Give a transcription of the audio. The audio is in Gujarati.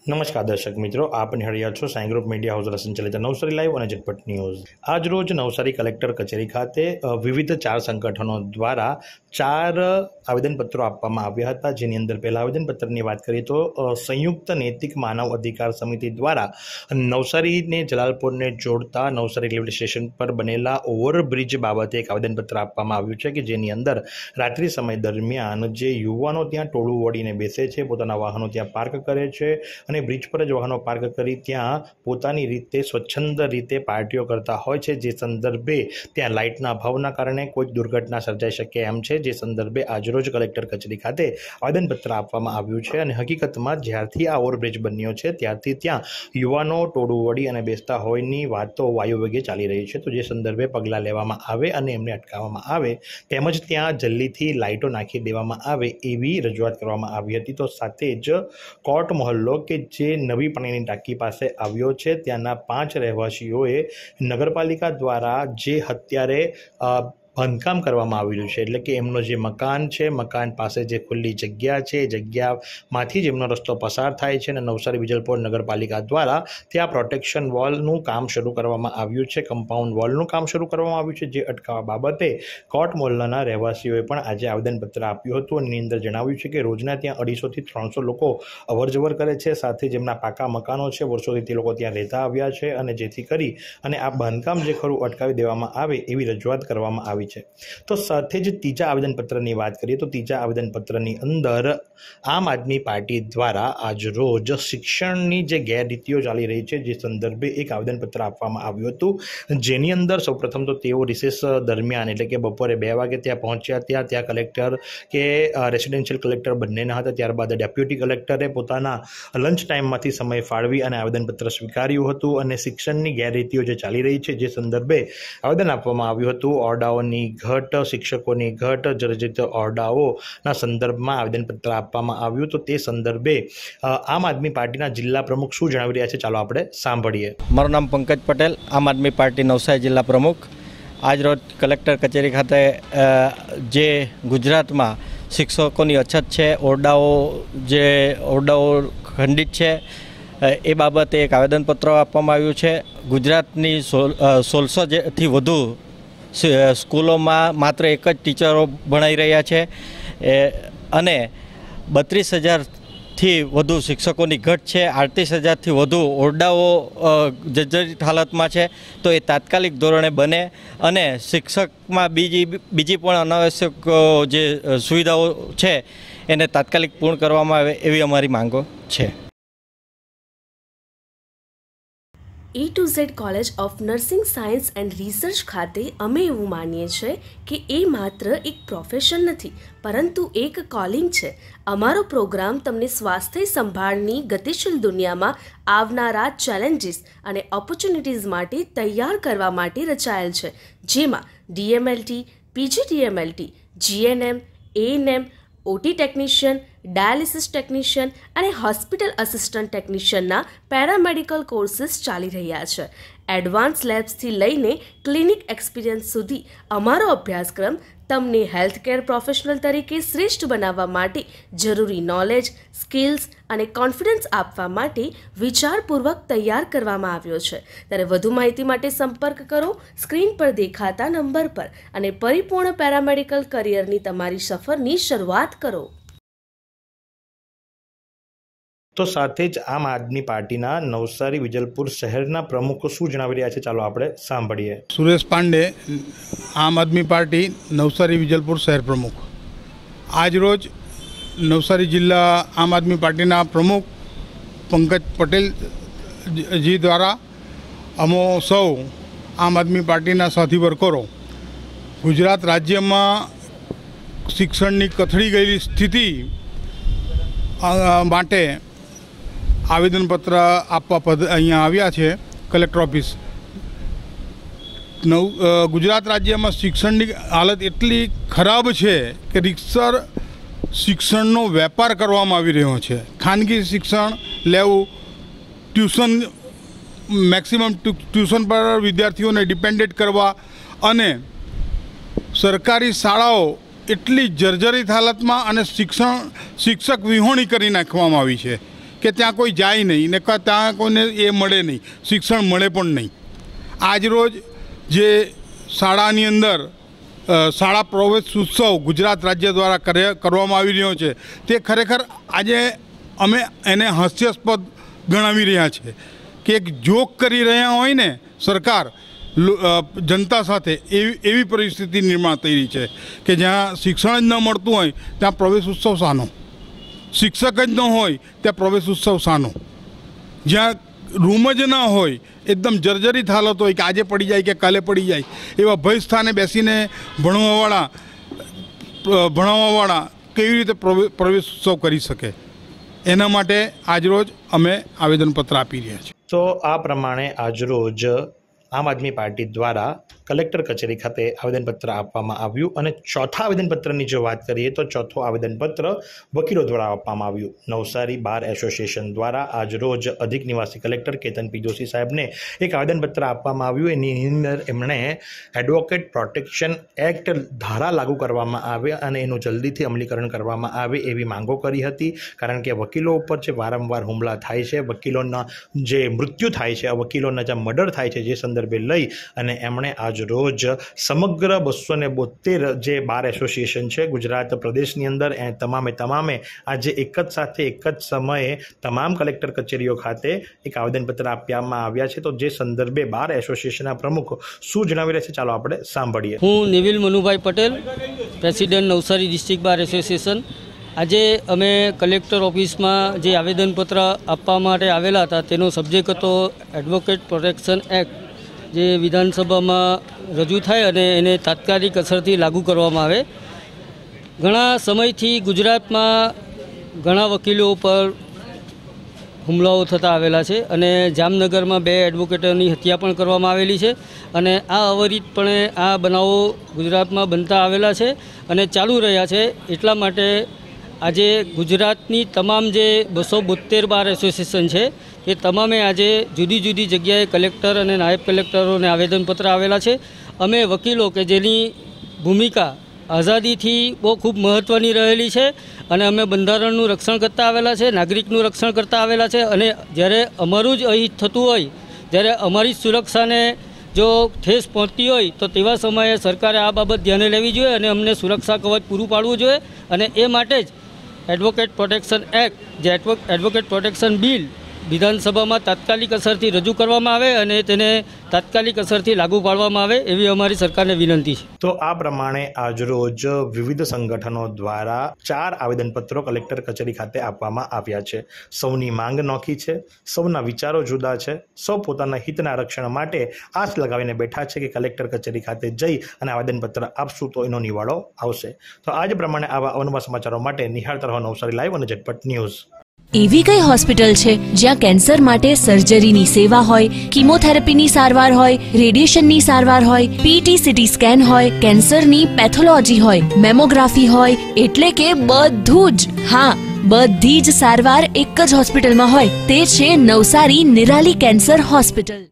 નમસ્કાર દર્શક મિત્રો, આપ નિહાળ્યા છો સાઈ ગ્રુપ મીડિયા હાઉસ દ્વારા સંચાલિત નવસારી લાઈવ અને ઝટપટ ન્યૂઝ। આજ રોજ નવસારી કલેક્ટર કચેરી ખાતે વિવિધ 4 સંગઠનો દ્વારા 4 આવેદનપત્રો આપવામાં આવ્યા હતા, જેની અંદર પહેલા આવેદનપત્રની વાત કરીએ તો સંયુક્ત નૈતિક માનવ અધિકાર સમિતિ દ્વારા નવસારીને જલાલપોરને જોડતા નવસારી રેલવે સ્ટેશન પર બનેલા ઓવરબ્રિજ બાબતે એક આવેદનપત્ર આપવામાં આવ્યું છે કે જેની અંદર રાત્રિ સમય દરમિયાન જે યુવાનો ત્યાં ટોળું વળીને બેસે છે, પોતાના વાહનો ત્યાં પાર્ક કરે છે અને બ્રિજ પર જ વાહનો પાર્ક કરી ત્યાં પોતાની રીતે સ્વચ્છંદ રીતે પાર્ટીઓ કરતા હોય છે, જે સંદર્ભે ત્યાં લાઇટના અભાવના કારણે કોઈક દુર્ઘટના સર્જાઈ શકે એમ છે, જે સંદર્ભે આજરોજ કલેક્ટર કચેરી ખાતે આવેદનપત્ર આપવામાં આવ્યું છે। અને હકીકતમાં જ્યારથી આ ઓવરબ્રિજ બન્યો છે ત્યારથી ત્યાં યુવાનો ટોળું વળી અને બેસતા હોયની વાતો વાયુવેગે ચાલી રહી છે, તો જે સંદર્ભે પગલાં લેવામાં આવે અને એમને અટકાવવામાં આવે તેમજ ત્યાં જલ્દીથી લાઇટો નાખી દેવામાં આવે એવી રજૂઆત કરવામાં આવી હતી। તો સાથે જ કોર્ટ મહોલ્લો કે જે નવી પાણીની ટાંકી પાસે આવ્યો છે ત્યાંના 5 રહેવાસીઓએ નગરપાલિકા દ્વારા જે અત્યારે બાંધકામ કરવામાં આવેલું છે, એટલે કે એમનો જે મકાન છે, મકાન પાસે જે ખુલ્લી જગ્યા છે, જગ્યામાંથી જ એમનો રસ્તો પસાર થાય છે અને નવસારી વિજલપોર નગરપાલિકા દ્વારા ત્યાં પ્રોટેક્શન વોલનું કામ શરૂ કરવામાં આવ્યું છે, કમ્પાઉન્ડ વોલનું કામ શરૂ કરવામાં આવ્યું છે, જે અટકાવવા બાબતે કોર્ટ મોહલ્લાના રહેવાસીઓએ પણ આજે આવેદનપત્ર આપ્યું હતું અને એની અંદર જણાવ્યું છે કે રોજના ત્યાં 250 થી 300 લોકો અવરજવર કરે છે, સાથે જેમના પાકા મકાનો છે, વર્ષોથી તે લોકો ત્યાં રહેતા આવ્યા છે અને જેથી કરી અને આ બાંધકામ જે ખરું અટકાવી દેવામાં આવે એવી રજૂઆત કરવામાં આવી છે। તો સાથે જ ત્રીજા આવેદનપત્રની વાત કરીએ તો ત્રીજા આવેદનપત્રની અંદર આમ આદમી પાર્ટી દ્વારા આજ રોજ શિક્ષણની જે ગેરરીતિઓ ચાલી રહી છે જે સંદર્ભે એક આવેદનપત્ર આપવામાં આવ્યું હતું, જેની અંદર સૌપ્રથમ તો તેઓ રિસેસ દરમિયાન એટલે કે બપોરે 2 વાગે ત્યાં પહોંચ્યા, ત્યાં કલેક્ટર કે રેસિડેન્શિયલ કલેક્ટર બંનેના હતા, ત્યારબાદ ડેપ્યુટી કલેક્ટરે પોતાના લંચ ટાઈમમાંથી સમય ફાળવી અને આવેદનપત્ર સ્વીકાર્યું હતું અને શિક્ષણની ગેરરીતિઓ જે ચાલી રહી છે જે સંદર્ભે આવેદન આપવામાં આવ્યું હતું। ઓરડાઓની ઘટ, શિક્ષકોની ઘટ, જર્જરિત ઓરડાઓના સંદર્ભમાં આવેદનપત્ર આપવામાં આવ્યું, તો તે સંદર્ભે આમ આદમી પાર્ટીના જિલ્લા પ્રમુખ શું જણાવી રહ્યા છે ચાલો આપણે સાંભળીએ। મારું નામ પંકજ પટેલ, આમ આદમી પાર્ટી નવસારી જિલ્લા પ્રમુખ। આજ રોજ કલેક્ટર કચેરી ખાતે જે ગુજરાતમાં શિક્ષકોની અછત છે, ઓરડાઓ ખંડિત છે એ બાબતે એક આવેદનપત્ર આપવામાં આવ્યું છે। ગુજરાતની 1600થી વધુ સ્કૂલોમાં માત્ર એક જ ટીચરો ભણાઈ રહ્યા છે અને 32,000થી વધુ શિક્ષકોની ઘટ છે, 38,000થી વધુ ઓરડાઓ જર્જરિત હાલતમાં છે, તો એ તાત્કાલિક ધોરણે બને અને શિક્ષકમાં બીજી પણ અનાવશ્યક જે સુવિધાઓ છે એને તાત્કાલિક પૂર્ણ કરવામાં આવે એવી અમારી માંગો છે। A to Z college of nursing science and research ખાતે અમે એવું માનીએ છીએ કે એ માત્ર એક પ્રોફેશન નથી પરંતુ એક કોલિંગ છે। અમારો પ્રોગ્રામ તમને સ્વાસ્થ્ય સંભાળની ગતિશીલ દુનિયામાં આવનારા ચેલેન્જીસ અને ઓપોર્ચ્યુનિટીઝ માટે તૈયાર કરવા માટે રચાયેલ છે, જેમાં DMLT, PGDMLT, GNM, ANM, OT technician, dialysis technician અને હોસ્પિટલ આસિસ્ટન્ટ ટેકનિશિયનના પેરામેડિકલ કોર્સીસ ચાલી રહ્યા છે। એડવાન્સ લેબ્સથી લઈને ક્લિનિક એક્સપિરિયન્સ સુધી અમારો અભ્યાસક્રમ તમને હેલ્થકેર પ્રોફેશનલ તરીકે શ્રેષ્ઠ બનાવવા માટે જરૂરી નોલેજ, સ્કિલ્સ અને કોન્ફિડન્સ આપવા માટે વિચારપૂર્વક તૈયાર કરવામાં આવ્યો છે। ત્યારે વધુ માહિતી માટે સંપર્ક કરો સ્ક્રીન પર દેખાતા નંબર પર અને પરિપૂર્ણ પેરામેડિકલ કરિયરની તમારી સફરની શરૂઆત કરો। તો સાથે જ આમ આદમી પાર્ટીના નવસારી વિજલપુર શહેરના પ્રમુખો શું જણાવી રહ્યા છે ચાલો આપણે સાંભળીએ। સુરેશ પાંડે, આમ આદમી પાર્ટી નવસારી વિજલપુર શહેર પ્રમુખ। આજ રોજ નવસારી જિલ્લા આમ આદમી પાર્ટીના પ્રમુખ પંકજ પટેલજી દ્વારા અમો સૌ આમ આદમી પાર્ટીના સાથી વર્કરો ગુજરાત રાજ્યમાં શિક્ષણની કથળી ગયેલી સ્થિતિ માટે આવેદનપત્ર આપવા અહીંયા આવ્યા છે કલેક્ટર ઓફિસ। ગુજરાત રાજ્યમાં શિક્ષણની હાલત એટલી ખરાબ છે કે રીતસર શિક્ષણનો વેપાર કરવામાં આવી રહ્યો છે। ખાનગી શિક્ષણ લેવું, ટ્યુશન મેક્સિમમ ટ્યુશન પર વિદ્યાર્થીઓને ડિપેન્ડેડ કરવા અને સરકારી શાળાઓ એટલી જર્જરિત હાલતમાં અને શિક્ષક વિહોણી કરી નાખવામાં આવી છે કે ત્યાં કોઈ જાય નહીં ને ત્યાં કોઈને એ મળે નહીં, શિક્ષણ મળે પણ નહીં. આજરોજ જે શાળાની અંદર શાળા પ્રવેશ ઉત્સવ ગુજરાત રાજ્ય દ્વારા કરવામાં આવી રહ્યો છે તે ખરેખર આજે અમે એને હાસ્યાસ્પદ ગણાવી રહ્યા છે કે એક જોક કરી રહ્યા હોય ને સરકાર જનતા સાથે એવી પરિસ્થિતિ નિર્માણ થઈ રહી છે કે જ્યાં શિક્ષણ જ ન મળતું હોય ત્યાં પ્રવેશ ઉત્સવ શાનો, શિક્ષક જ ન હોય ત્યાં પ્રવેશ ઉત્સવ શાનો, જ્યાં રૂમ જ ના હોય, એકદમ જર્જરિત હાલત હોય કે આજે પડી જાય કે કાલે પડી જાય એવા ભય સ્થાને બેસીને ભણાવવાવાળા કેવી રીતે પ્રવેશ ઉત્સવ કરી શકે, એના માટે આજરોજ અમે આવેદનપત્ર આપી રહ્યા છીએ. તો આ પ્રમાણે આજરોજ આમ આદમી પાર્ટી દ્વારા કલેક્ટર કચેરી ખાતે આવેદનપત્ર આપવામાં આવ્યું અને ચોથા આવેદનપત્રની જો વાત કરીએ તો ચોથું આવેદનપત્ર વકીલો દ્વારા આપવામાં આવ્યું. નવસારી બાર એસોસિએશન દ્વારા આજરોજ અધિક નિવાસી કલેક્ટર કેતન પી જોશી સાહેબને એક આવેદનપત્ર આપવામાં આવ્યું. એની અંદર એમણે એડવોકેટ પ્રોટેક્શન એક્ટ ધારા લાગુ કરવામાં આવે અને એનું જલ્દીથી અમલીકરણ કરવામાં આવે એવી માંગો કરી હતી. કારણ કે વકીલો ઉપર જે વારંવાર હુમલા થાય છે, વકીલોના જે મૃત્યુ થાય છે, વકીલોના જે મર્ડર થાય છે, જે સંદર્ભે લઈ અને એમણે આજ રોજ સમગ્ર 272 જે બાર એસોસિએશન છે ગુજરાત પ્રદેશની અંદર એ તમામે આજે એક જ સાથે એક જ સમયે તમામ કલેક્ટર કચેરીઓ ખાતે એક આવેદનપત્ર આપવામાં આવ્યા છે. તો જે સંદર્ભે બાર એસોસિએશનના પ્રમુખ શું જણાવી રહ્યા છે ચાલો આપણે સાંભળીએ. હું Nivil Manubhai Patel, president Navsari district bar association. આજે અમે કલેક્ટર ઓફિસમાં જે આવેદનપત્ર આપવા માટે આવેલા હતા તેનો સબ્જેક્ટ હતો એડવોકેટ પ્રોટેક્શન એક્ટ, જે વિધાનસભામાં રજૂ થાય અને એને તાત્કાલિક અસરથી લાગુ કરવામાં આવે. ઘણા સમયથી ગુજરાતમાં ઘણા વકીલો ઉપર હુમલાઓ થતા આવેલા છે અને જામનગરમાં 2 એડવોકેટોની હત્યા પણ કરવામાં આવેલી છે અને આ અવરિતપણે આ બનાવો ગુજરાતમાં બનતા આવેલા છે અને ચાલુ રહ્યા છે. એટલા માટે આજે ગુજરાતની તમામ જે 272 બાર એસોસિએશન છે એ તમામે આજે જુદી જુદી જગ્યાએ કલેક્ટર અને નાયબ કલેક્ટરોને આવેદનપત્ર આવેલા છે. અમે વકીલો કે જેની ભૂમિકા આઝાદીથી બહુ ખૂબ મહત્ત્વની રહેલી છે અને અમે બંધારણનું રક્ષણ કરતા આવેલા છે, નાગરિકનું રક્ષણ કરતા આવેલા છે અને જ્યારે અમારું જ અહિત થતું હોય, જ્યારે અમારી સુરક્ષાને જો ઠેસ પહોંચતી હોય તો તેવા સમયે સરકારે આ બાબત ધ્યાને લેવી જોઈએ અને અમને સુરક્ષા કવચ પૂરું પાડવું જોઈએ. અને એ માટે જ એડવોકેટ પ્રોટેક્શન એક્ટ, જે એડવોકેટ પ્રોટેક્શન બિલ વિધાનસભામાં તાત્કાલિક અસરથી રજૂ કરવામાં આવે અને તેને તાત્કાલિક અસરથી લાગુ પાડવામાં આવે એવી અમારી સરકારને વિનંતી છે. તો આ પ્રમાણે આજરોજ વિવિધ સંગઠનો દ્વારા 4 આવેદનપત્રો કલેક્ટર કચેરી ખાતે આપવામાં આવ્યા છે. સૌની માંગ નોખી છે, સૌના વિચારો જુદા છે, સૌ પોતાના હિતના રક્ષણ માટે આસ લગાવીને બેઠા છે કે કલેક્ટર કચેરી ખાતે જઈ અને આવેદનપત્ર આપશું તો એનો નિવાડો આવશે. તો આજ પ્રમાણે આવા અવનવા સમાચારો માટે નિહાળતા રહો નવસારી લાઈવ અને ઝટપટ ન્યૂઝ. એવી કઈ હોસ્પિટલ છે જ્યાં કેન્સર માટે સર્જરીની સેવા હોય, કીમોથેરાપીની સારવાર હોય, રેડિયેશનની સારવાર હોય, પીટી સીટી સ્કેન હોય, કેન્સરની પેથોલોજી હોય, મેમોગ્રાફી હોય, એટલે કે બધું જ. હા, બધી જ સારવાર એક જ હોસ્પિટલમાં હોય. તે છે નવસારી નિરાલી કેન્સર હોસ્પિટલ.